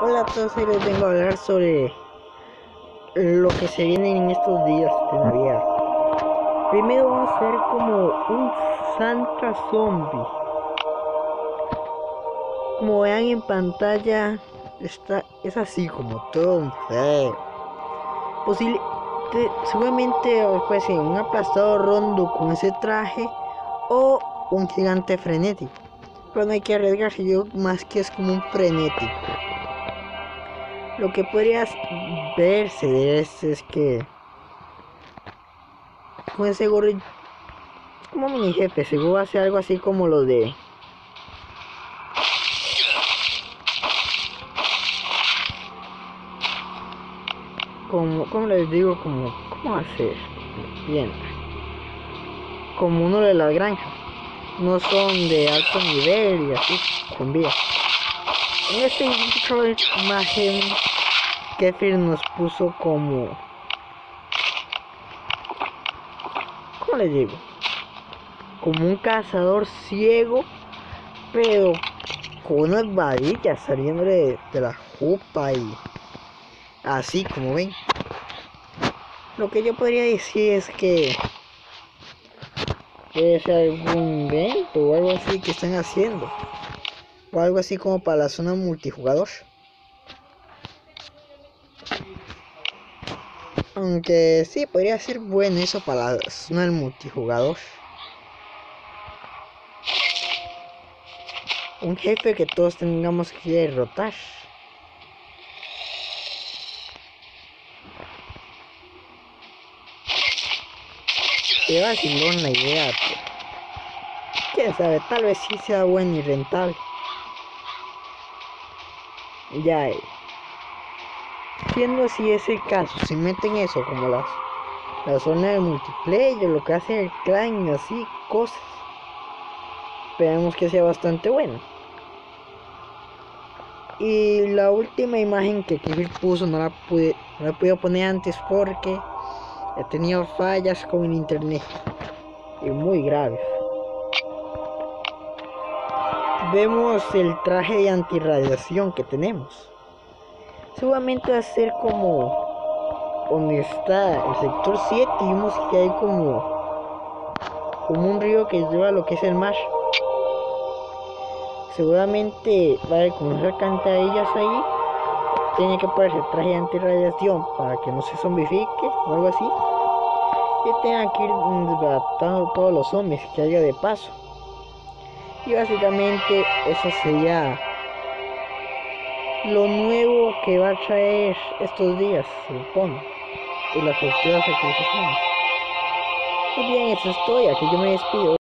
Hola a todos, hoy les vengo a hablar sobre lo que se viene en estos días de Navidad. Primero vamos a hacer como un Santa Zombie. Como vean en pantalla, es así como todo feo. Seguramente puede ser un aplastado rondo con ese traje o un gigante frenético. Pero no hay que arriesgarse, yo más que es como un frenético. Lo que podrías verse de este es que con ese gorro como mini jefe, seguro hace algo así como lo de como les digo, cómo hacer bien, como uno de las granjas, no son de alto nivel y así con vida. En esta imagen Kefir nos puso como les digo, como un cazador ciego, pero con unas varillas saliendo de la jupa y así como ven. Lo que yo podría decir es que puede ser algún invento o algo así que están haciendo, o algo así como para la zona multijugador. Aunque sí, podría ser bueno eso para la zona del multijugador. Un jefe que todos tengamos que derrotar. Te vacilón la idea, pero quién sabe, tal vez sí sea bueno y rentable. Ya, siendo así es el caso, si meten eso como la zona de multiplayer, lo que hace el clan y así cosas, esperemos que sea bastante bueno. Y la última imagen que Kevin puso no la pude poner antes porque he tenido fallas con el internet y muy graves. Vemos el traje de antirradiación que tenemos. Seguramente va a ser como donde está el sector 7 y vemos que hay como un río que lleva a lo que es el mar. Seguramente va a haber como unas alcantarillas ahí. Tiene que ponerse traje de antirradiación para que no se zombifique o algo así. Y tenga que ir desbaratando todos los zombies que haya de paso. Y básicamente eso sería lo nuevo que va a traer estos días, se supone, y las futuras actualizaciones. Muy bien, eso es todo, aquí yo me despido.